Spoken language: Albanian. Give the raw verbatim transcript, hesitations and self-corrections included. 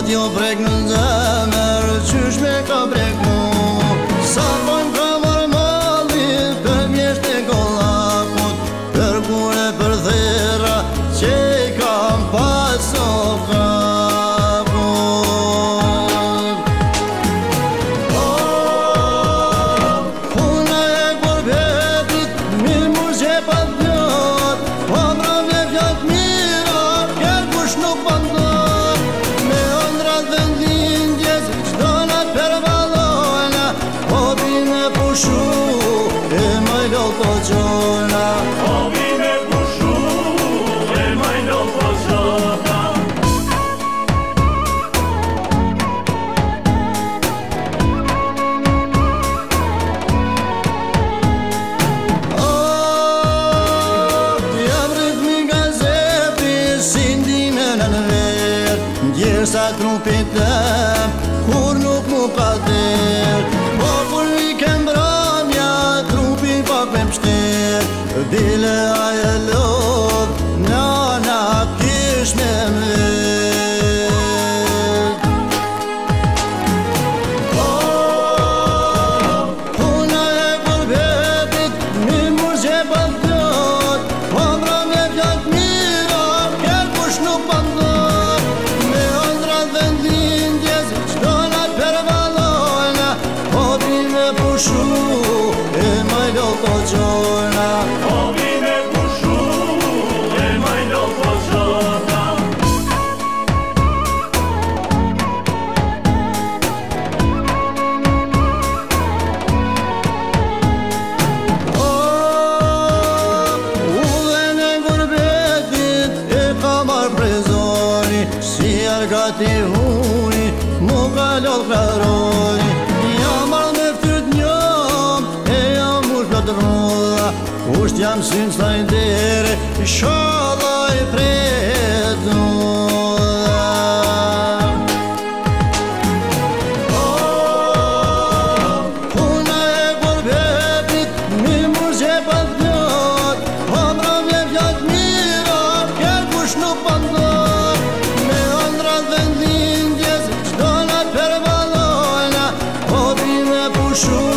t'jo prek në zemër, qysh me ka prek mu. Sa pojmë ka marrë malli, për mjesht e kollakut, për kure për thera, që i kam paso kaput. Oh, puna e korbetit, mirë mu që pa pjot, po mra me pjot mira, kjer kush nuk pandot. Me ondrat dhe ndindjes, qdo na pervalona, po bime pushu, e majlo po qona. Po bime pushu, e majlo po qona. Oh, jam ritmi nga zepi, si ndime në në vet, ndjersa trupit tem, kur nuk mu ka der. Po kur i kem bramja, trupi pak me mshtet, bile aje lodh, nana kish me mlet. Oh, puna e korbetit, mi mur që pa pjot, po mra me pjot mira, kjer kush nuk pandot. Me ondrat dhe ndindjes, qdo na pervalona, po bime pushu, e majlo po qona. Po bime pushu, e majlo po qona. Oh, udhen e gurbetit e ka marrë prezoni, si argati huni, mu ka lodh klaroni. Jam marrë me fyrt njom, e jam ush plot rrodha, usht jam sin s'ta i dere, shodha i pretudha. Oh, puna e korbetit, mi mur që pa pjot, po mra me pjot mira, kjer kush nuk pandot. Me ondrat dhe ndindjes, qdo na pervalona, po bime pushu,